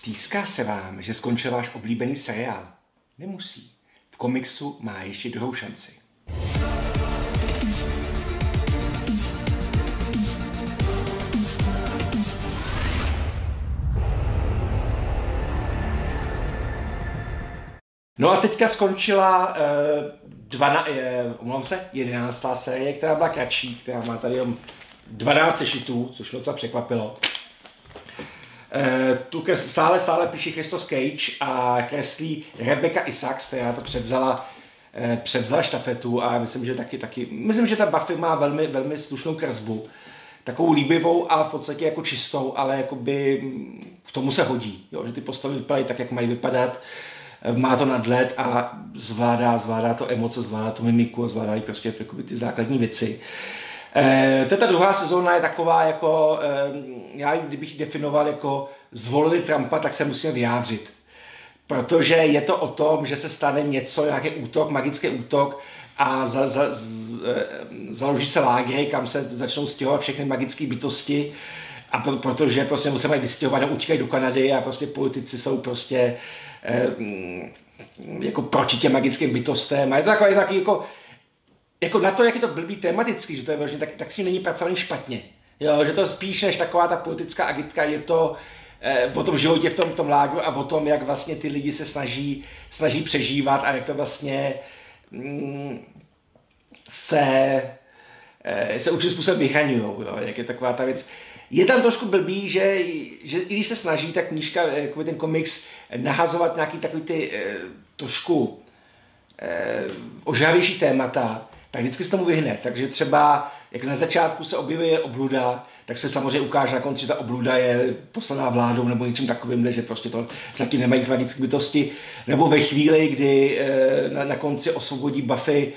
Stýská se vám, že skončil váš oblíbený seriál? Nemusí. V komiksu má ještě druhou šanci. No a teďka skončila 11. série, která byla kratší, která má tady jenom 12 sešitů, což mě docela překvapilo. Tu stále píše Christos Cage a kreslí Rebecca Isaacs, která to převzala štafetu a myslím, že ta Buffy má velmi slušnou kresbu. Takovou líbivou, ale v podstatě jako čistou, ale jakoby k tomu se hodí, jo? Že ty postavy vypadají tak, jak mají vypadat. Má to nadhled a zvládá to emoce, zvládá to mimiku, zvládají prostě ty základní věci. Ta druhá sezóna je taková jako, já kdybych ji definoval jako zvolili Trumpa, tak se musím vyjádřit. Protože je to o tom, že se stane něco, nějaký útok, magický útok a založí se lágry, kam se začnou stěhovat všechny magické bytosti. A protože prostě se mají vystěhovat a utíkají do Kanady a prostě politici jsou prostě jako proti těm magickým bytostem. A je to takový jako na to, jak je to blbý tematický, že to je vlastně tak si není pracovaný špatně. Jo, že to spíš než taková ta politická agitka, je to o tom životě v tom lágru a o tom, jak vlastně ty lidi se snaží přežívat a jak to vlastně se určitým způsobem vyhraňujou, jak je taková ta věc. Je tam trošku blbý, že i když se snaží ta knížka, jako ten komiks, nahazovat nějaký takový ty trošku ožavější témata, tak vždycky se tomu vyhne. Takže třeba, jak na začátku se objevuje obluda, tak se samozřejmě ukáže na konci, že ta obluda je poslaná vládou nebo něčím takovým, že prostě to zatím nemají z magické bytosti. Nebo ve chvíli, kdy na konci osvobodí Buffy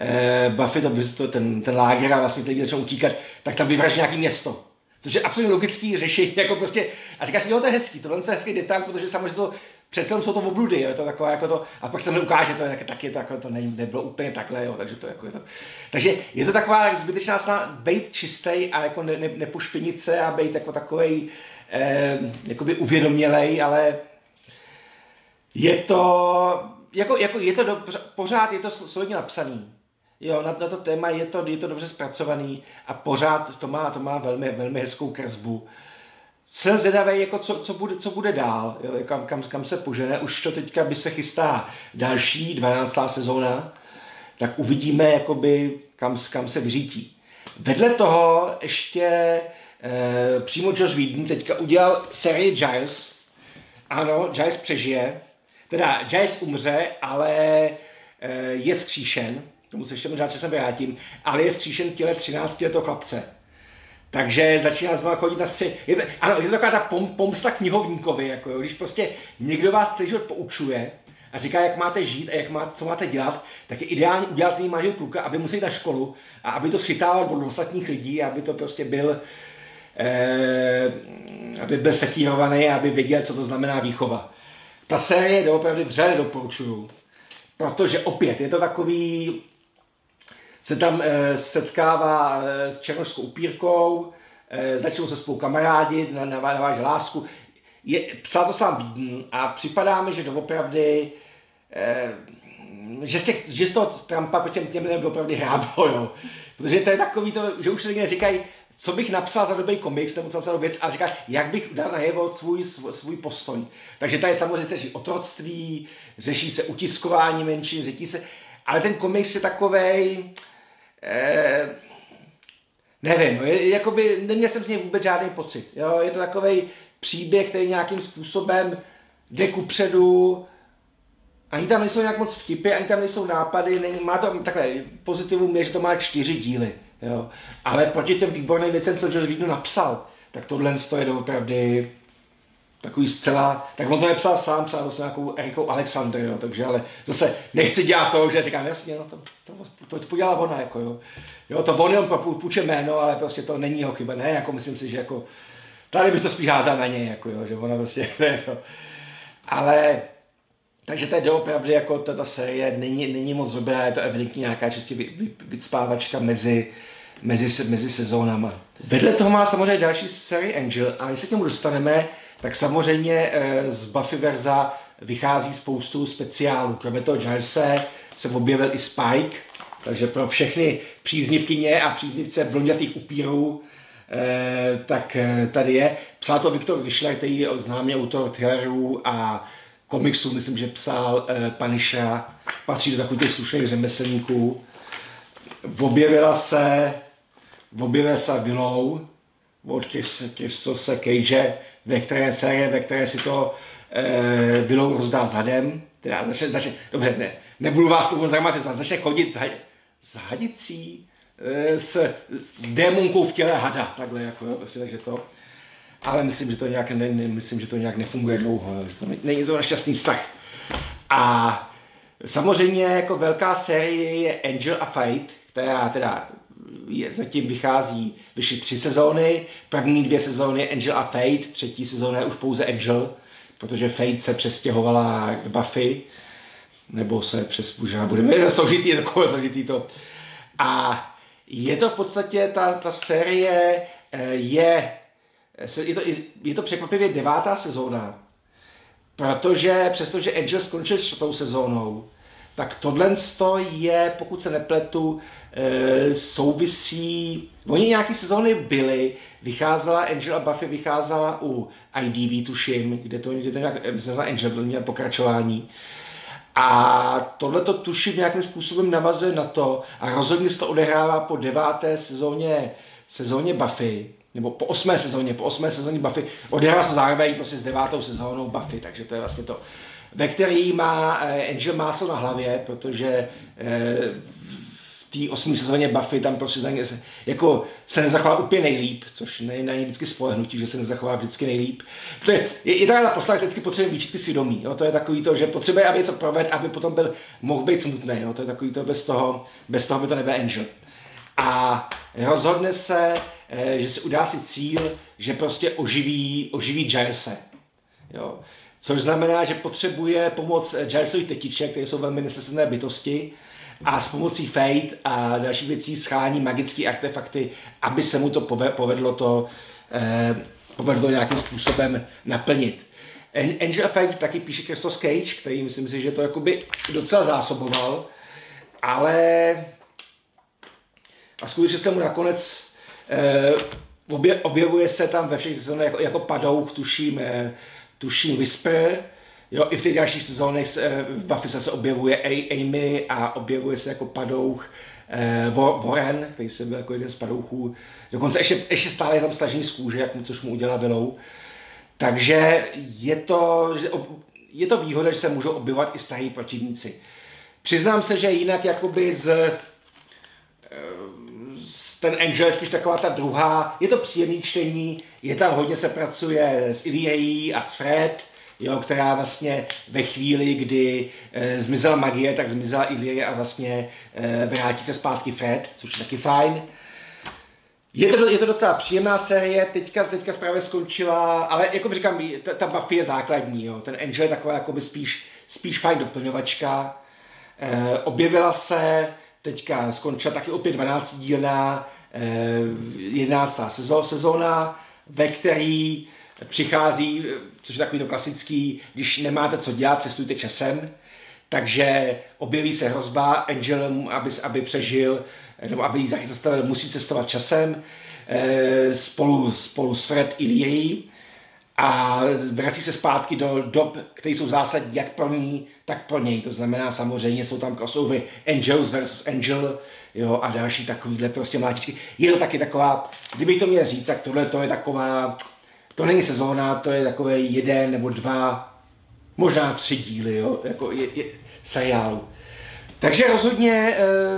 ten láger a vlastně lidi začnou utíkat, tak tam vyvraždí nějaký město. Což je absolutně logický řešení, jako prostě, a říká si, jo, to je hezký, tohle je hezký detail, protože samozřejmě to přece jsou to obludy, jo, je to takové jako to, a pak se mi ukáže, to je taky to nebylo úplně takhle, jo, takže to jako je to. Takže je to taková zbytečná snaha být čistý a jako nepošpinit se a být jako takovej jakoby uvědomělej, ale je to pořád je to solidně napsaný. Jo, na to téma je to dobře zpracovaný a pořád to má velmi hezkou kresbu. Jsem zvědavý, jako co bude dál, jo, kam se požene. Už to teďka by se chystá další 12. sezóna, tak uvidíme, jakoby, kam se vyřítí. Vedle toho ještě přímo Joss Whedon teďka udělal sérii Giles. Ano, Giles přežije. Teda Giles umře, ale je vzkříšen. Tomu se ještě možná časem vrátím, ale je vzkříšen v těle 13letého chlapce. Takže začíná znovu chodit na střed. Je to taková ta pomsta knihovníkovi, jako když prostě někdo vás celý život poučuje a říká, jak máte žít a co máte dělat, tak je ideálně udělat z něj malého kluka, aby musel jít na školu a aby to schytával od ostatních lidí, aby to prostě aby byl sekírovaný a aby věděl, co to znamená výchova. Ta série doopravdy vřele doporučuju, protože opět je to takový, se tam setkává s černošskou upírkou, začnou se spolu kamarádit, naváže lásku. Psal to sám Whedon a připadá mi, že doopravdy, že z toho Trumpa těm lidem doopravdy hráblo, jo. Protože to je takový to, že už se lidé říkají, co bych napsal za dobrý komiks, nebo co napsal věc, a říká, jak bych dal najevo svůj postoj. Takže tady samozřejmě se řeší otroctví, řeší se utiskování menšin, řeší se, ale ten komiks je takovej, nevím, jakoby, neměl jsem z něj vůbec žádný pocit. Jo? Je to takovej příběh, který nějakým způsobem jde kupředu, ani tam nejsou nějak moc vtipy, ani tam nejsou nápady, má to takhle, pozitivum je, že to má 4 díly. Jo? Ale proti těm výborným věcem, co Joss Whedon napsal, tak tohle je doopravdy takový zcela, tak on to nepsal sám, psal s nějakou Erikou Alexander, jo, takže ale zase nechci dělat to, že říkám, jasně, no to podělala ona, jako jo, to on jenom půjče jméno, ale prostě to není jeho chyba, ne, jako myslím si, že jako, tady bych to spíš házal na něj, jako jo, že ona prostě, to, ale, takže to je doopravdy, jako ta série není moc dobrá, je to evidentně nějaká čistě vycpávačka mezi sezónama. Vedle toho má samozřejmě další série Angel a když se k němu dostaneme, tak samozřejmě z Buffyverza vychází spoustu speciálů. Kromě toho Gilese se objevil i Spike, takže pro všechny příznivkyně a příznivce blondětých upírů tak tady je. Psal to Viktor Vyšler, který je známý autor thrillerů a komiksů, myslím, že psal Punishera, patří do takových slušných řemeslníků. Objevila se Willow od Christose Cage, ve které si to Willow rozdá zadem, teda začne, dobře, nebudu vás to dramatizovat, začne chodit s hadicí, s démonkou v těle hada, takhle jako, jo, prostě, takže to. Ale myslím, že to nějak nefunguje dlouho, jo, že to není zrovna šťastný vztah. A samozřejmě jako velká série je Angel a Fate, která teda zatím vyšly 3 sezóny, první 2 sezóny Angel a Fate, 3. sezóna je už pouze Angel, protože Fate se přestěhovala k Buffy, nebo se možná budeme složitý to. A je to v podstatě, ta série je to překvapivě 9. sezóna, protože přestože Angel skončil 4. sezónou, tak tohle je, pokud se nepletu, souvisí, oni nějaký sezóny byly, Angel a Buffy vycházela u IDV, tuším, kde to nějak Angel měl pokračování. A tohleto tuším nějakým způsobem navazuje na to a rozhodně se to odehrává po 9. sezóně Buffy, nebo po 8. sezóně Buffy, odehrává se zároveň prostě s 9. sezónou Buffy, takže to je vlastně to, ve který má Angel máslo na hlavě, protože v té 8. sezóně Buffy tam prostě se nezachová úplně nejlíp, což není vždycky spolehnutí, že se nezachová vždycky nejlíp. Protože je taková postava, vždycky potřebuje výčitky svědomí. Jo? To je takový to, že potřebuje, aby něco provedl, aby potom mohl být smutný. Jo? To je takový to, bez toho by to nebyl Angel. A rozhodne se, že si udá si cíl, že prostě oživí Gilese. Jo? Což znamená, že potřebuje pomoc Gilesových tetiček, které jsou velmi nesmyslné bytosti, a s pomocí Fate a dalších věcí schání magické artefakty, aby se mu to povedlo to nějakým způsobem naplnit. Angel of Fate taky píše Christos Cage, který myslím si, že to jakoby docela zásoboval, ale a skutečně se mu nakonec objevuje se tam ve všech sezónách jako padouch, tuším Whisper. Jo, i v těch dalších sezónech v Buffy se objevuje Amy a objevuje se jako padouch Warren, který se byl jako jeden z padouchů. Dokonce ještě stále je tam stažení z kůže, což mu udělá Willow. Takže je to výhoda, že se můžou objevovat i starí protivníci. Přiznám se, že jinak jakoby ten Angel je spíš taková ta druhá, je to příjemný čtení, je tam hodně se pracuje s Iliaí a s Fred, jo, která vlastně ve chvíli, kdy zmizela magie, tak zmizela Ilie a vlastně vrátí se zpátky Fred, což je taky fajn. Je to docela příjemná série, teďka právě skončila, ale jako říkám, ta Buffy je základní, jo. Ten Angel je taková jakoby spíš fajn doplňovačka. Objevila se, teďka skončila taky opět 12dílná 11. sezóna, ve který přichází, což je takový to klasický, když nemáte co dělat, cestujte časem, takže objeví se hrozba, Angel, aby přežil, nebo aby ji zastavil, musí cestovat časem, spolu s Fred i Lee a vrací se zpátky do dob, které jsou zásadní jak pro ní, tak pro něj. To znamená, samozřejmě jsou tam crossovery Angels versus Angel, jo, a další takovýhle prostě mlátičky. Je to taky taková, kdybych to měl říct, tak tohle to je taková, to není sezóna, to je takové 1 nebo 2, možná 3 díly, jo, jako seriálu. Takže rozhodně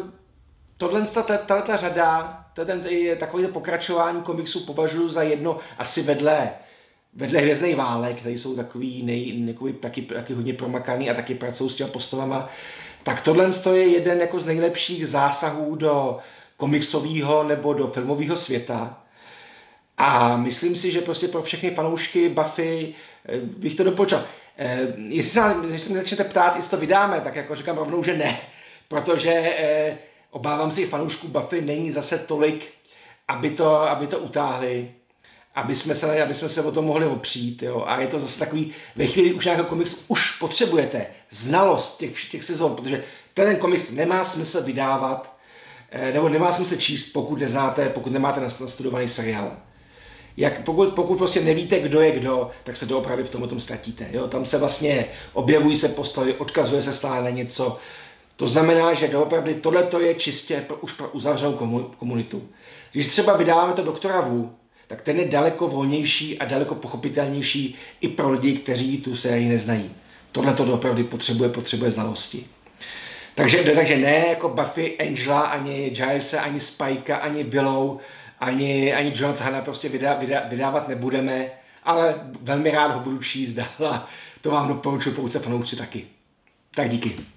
tato řada, takové pokračování komiksu považuji za jedno asi vedle Hvězdných válek, které jsou takový taky hodně promakaný a taky pracují s těma postavama, tak tohle je jeden jako z nejlepších zásahů do komiksového nebo do filmového světa. A myslím si, že prostě pro všechny fanoušky Buffy bych to doporučil. Jestli se mě začnete ptát, jestli to vydáme, tak jako říkám rovnou, že ne. Protože obávám se, že fanoušků Buffy není zase tolik, aby to utáhli. aby jsme se o tom mohli opřít. Jo? A je to zase takový, ve chvíli už nějaký komiks už potřebujete znalost těch sezon, protože ten komiks nemá smysl vydávat, nebo nemá smysl číst, pokud neznáte, pokud nemáte nastudovaný seriál. Pokud prostě nevíte, kdo je kdo, tak se doopravdy v tom ztratíte. Jo? Tam se vlastně objevují se postavy, odkazuje se stále na něco. To znamená, že doopravdy tohleto je čistě už pro uzavřenou komunitu. Když třeba vydáváme to Doktora Wu, tak ten je daleko volnější a daleko pochopitelnější i pro lidi, kteří tu sérii neznají. Tohleto doopravdy potřebuje znalosti. Takže ne jako Buffy, Angela, ani Gilese, ani Spikea, ani Willow, ani Jonathana prostě vydávat nebudeme, ale velmi rád ho budu číst dál a to vám doporučuji, pokud se fanoušci taky. Tak díky.